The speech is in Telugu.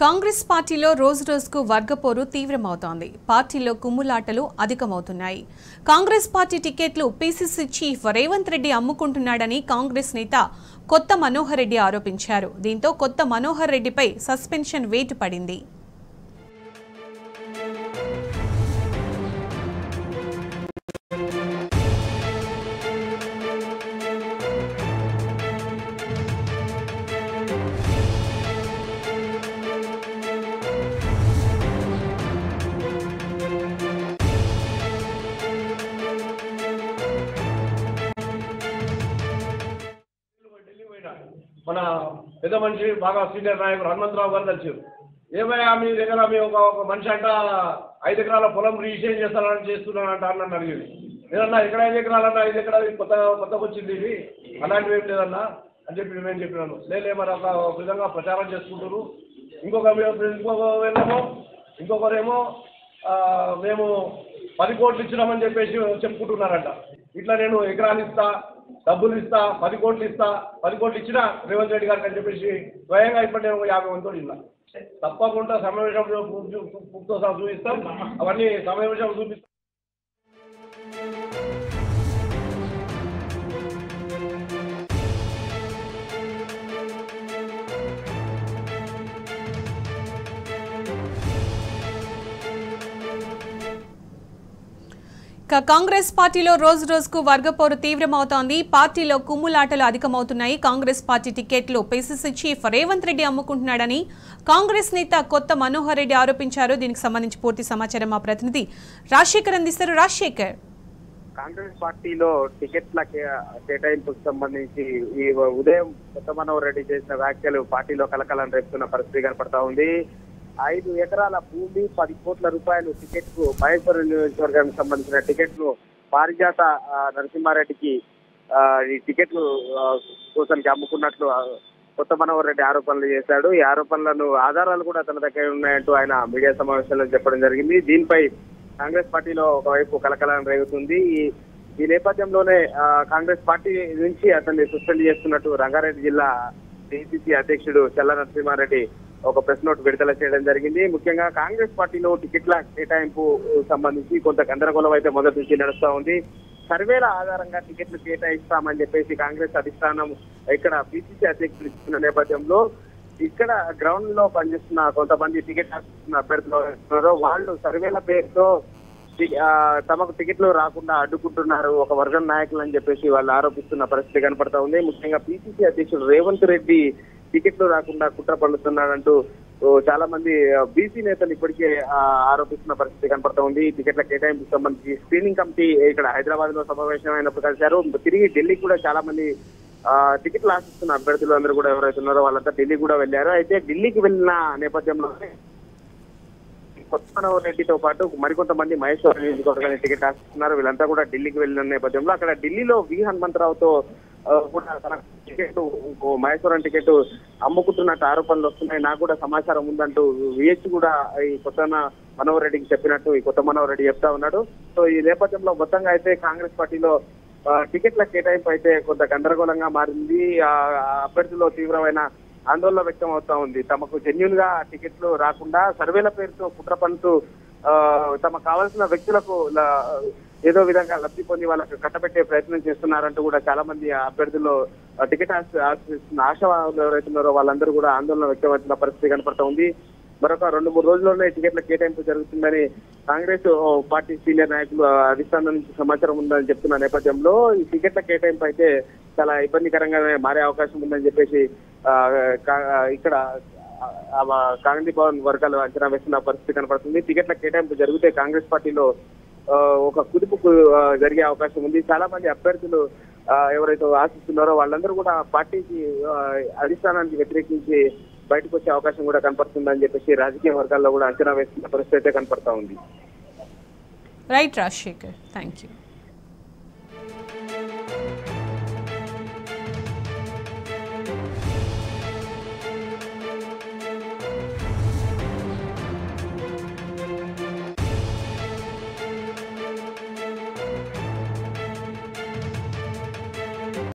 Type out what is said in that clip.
కాంగ్రెస్ పార్టీలో రోజు రోజుకు వర్గపోరు తీవ్రమవుతోంది. పార్టీలో కుమ్ములాటలు అధికమవుతున్నాయి. కాంగ్రెస్ పార్టీ టికెట్లు పీసీసీ చీఫ్ రేవంత్ రెడ్డి అమ్ముకుంటున్నాడని కాంగ్రెస్ నేత కొత్త మనోహర్ రెడ్డి ఆరోపించారు. దీంతో కొత్త మనోహర్ రెడ్డిపై సస్పెన్షన్ వేటు పడింది. మన పెద్ద మనిషి బాగా సీనియర్ నాయకుడు హనుమంతరావు గారు కలిసి ఏమయ్యా మీ దగ్గర మీ ఒక మనిషి అంట 5 ఎకరాల పొలం రిజిస్ట్రేషన్ చేస్తానని చేస్తున్నానంట అని అడిగింది. నేనన్నా ఎక్కడ 5 ఎకరాలన్నా 5 ఎకరాలు కొత్తగా వచ్చింది ఇది అలాంటివి ఏం లేదన్నా అని చెప్పి నేను చెప్పినాను. లేలే మరి ఒక విధంగా ప్రచారం చేసుకుంటారు. ఇంకొకరేమో మేము 10 కోట్లు ఇచ్చినామని చెప్పేసి చెప్పుకుంటున్నారంట. ఇట్లా నేను ఎకరాలు ఇస్తా, డబ్బులు ఇస్తా, 10 కోట్లు ఇస్తా, 10 కోట్లు ఇచ్చినా రేవంత్ రెడ్డి గారికి అని చెప్పేసి స్వయంగా ఇప్పుడు నేను 50 మందితో ఇన్నా. తప్పకుండా సమావేశంలో చూపిస్తాం, అవన్నీ సమావేశంలో చూపిస్తాం. కాంగ్రెస్ పార్టీలో రోజు రోజుకు వర్గపోరు తీవ్రమవుతోంది. పార్టీలో కుమ్ములాటలు అధికమవుతున్నాయి. కాంగ్రెస్ పార్టీ టికెట్లు పీసీసీ చీఫ్ రేవంత్ రెడ్డి అమ్ముకుంటున్నాడని కాంగ్రెస్ నేత కొత్త మనోహర్ రెడ్డి ఆరోపించారు. దీనికి సంబంధించి పూర్తి సమాచారం మా ప్రతినిధి రాజశేఖర్ అందిస్తారు. రాజశేఖర్, కాంగ్రెస్ పార్టీలో టికెట్ల కేటాయింపుకు సంబంధించి ఈ ఉదయం కొత్త మనోహర్ రెడ్డి చేసిన వ్యాఖ్యలు పార్టీలో కలకలం రేపుతున్న పరిస్థితి కనపడతా ఉంది. 5 ఎకరాల భూమి, 10 కోట్ల రూపాయలు టికెట్ కు మహేశ్వరం నియోజకవర్గానికి సంబంధించిన టికెట్లు పారిజాత నరసింహారెడ్డికి ఈ టికెట్లు కోసానికి అమ్ముకున్నట్లు కొత్త మనోహర్ రెడ్డి ఆరోపణలు చేశాడు. ఈ ఆరోపణలను ఆధారాలు కూడా తన దగ్గర ఉన్నాయంటూ ఆయన మీడియా సమావేశంలో చెప్పడం జరిగింది. దీనిపై కాంగ్రెస్ పార్టీలో ఒకవైపు కలకలం రేగుతుంది. ఈ నేపథ్యంలోనే కాంగ్రెస్ పార్టీ నుంచి అతన్ని సస్పెండ్ చేస్తున్నట్టు రంగారెడ్డి జిల్లా పిసిసి అధ్యక్షుడు చల్ల నరసింహారెడ్డి ఒక ప్రెస్ నోట్ విడుదల చేయడం జరిగింది. ముఖ్యంగా కాంగ్రెస్ పార్టీలో టికెట్ల కేటాయింపు సంబంధించి కొంత గందరగోళం అయితే మొదటి నుంచి నడుస్తూ ఉంది. సర్వేల ఆధారంగా టికెట్లు కేటాయిస్తామని చెప్పేసి కాంగ్రెస్ అధిష్టానం ఇక్కడ పిసిసి అధ్యక్షులు ఇస్తున్న నేపథ్యంలో ఇక్కడ గ్రౌండ్ లో పనిచేస్తున్న కొంతమంది టికెట్ అభ్యర్థులు వాళ్ళు సర్వేల పేరుతో తమకు టికెట్లు రాకుండా అడ్డుకుంటున్నారు ఒక వర్గం నాయకులు అని చెప్పేసి వాళ్ళు ఆరోపిస్తున్న పరిస్థితి కనపడతా ఉంది. ముఖ్యంగా పిసిసి అధ్యక్షుడు రేవంత్ రెడ్డి టికెట్లు రాకుండా కుట్ర పడుతున్నాడంటూ చాలా మంది బీసీ నేతలు ఇప్పటికే ఆరోపిస్తున్న పరిస్థితి కనపడతా ఉంది. టికెట్ల కేటాయింపుకు సంబంధించి స్క్రీనింగ్ కమిటీ ఇక్కడ హైదరాబాద్ లో సమావేశమైనప్పుడు కలిశారు. తిరిగి ఢిల్లీకి కూడా చాలా మంది టికెట్లు ఆశిస్తున్న అభ్యర్థులు అందరూ కూడా ఎవరైతే ఉన్నారో వాళ్ళంతా ఢిల్లీ కూడా వెళ్లారు. అయితే ఢిల్లీకి వెళ్ళిన నేపథ్యంలోనే కొత్త మనోహర్ రెడ్డితో పాటు మరికొంతమంది మహేశ్వర నియోజకవర్గాన్ని టికెట్ ఆశిస్తున్నారు. వీళ్ళంతా కూడా ఢిల్లీకి వెళ్ళిన నేపథ్యంలో అక్కడ ఢిల్లీలో వి హనుమంతరావుతో కూడా తన టికెట్ మహేశ్వరం టికెట్ అమ్ముకుంటున్నట్టు ఆరోపణలు వస్తున్నాయి, నాకు కూడా సమాచారం ఉందంటూ విహెచ్ కూడా ఈ కొత్త మనోహర్ రెడ్డికి చెప్పినట్టు ఈ కొత్త మనోహర్ రెడ్డి చెప్తా ఉన్నాడు. సో ఈ నేపథ్యంలో మొత్తంగా అయితే కాంగ్రెస్ పార్టీలో టికెట్ల కేటాయింపు అయితే కొంత గందరగోళంగా మారింది. అభ్యర్థుల్లో తీవ్రమైన ఆందోళన వ్యక్తం అవుతా ఉంది. తమకు జెన్యూన్ గా టికెట్లు రాకుండా సర్వేల పేరుతో కుట్ర పనుతూ తమకు కావాల్సిన వ్యక్తులకు ఏదో విధంగా లబ్ధి పొంది వాళ్ళకి కట్టబెట్టే ప్రయత్నం చేస్తున్నారంటూ కూడా చాలా మంది అభ్యర్థుల్లో టికెట్ ఆశిస్తున్న ఆశావాదులు ఎవరైతున్నారో వాళ్ళందరూ కూడా ఆందోళన వ్యక్తమవుతున్న పరిస్థితి కనపడతా ఉంది. మరొక 2-3 రోజుల్లోనే టికెట్ల కేటాయింపు జరుగుతుందని కాంగ్రెస్ పార్టీ సీనియర్ నాయకులు అధిష్టానం నుంచి సమాచారం ఉందని చెప్తున్న నేపథ్యంలో ఈ టికెట్ల కేటాయింపు అయితే చాలా ఇబ్బందికరంగానే మారే అవకాశం ఉందని చెప్పేసి ఇక్కడ గాంధీ భవన్ వర్గాలు అంచనా వేస్తున్న పరిస్థితి కనపడుతుంది. టికెట్ల కేటాయింపు జరిగితే కాంగ్రెస్ పార్టీలో ఒక కుదుపుకు జరిగే అవకాశం ఉంది. చాలా మంది అభ్యర్థులు ఎవరైతే ఆశిస్తున్నారో వాళ్ళందరూ కూడా పార్టీకి అధిష్టానానికి వ్యతిరేకించి బయటకు వచ్చే అవకాశం కూడా కనపడుతుందని చెప్పేసి రాజకీయ వర్గాల్లో కూడా అంచనా వేస్తున్న పరిస్థితి అయితే కనపడతా ఉంది. Right Rajasekhar, thank you.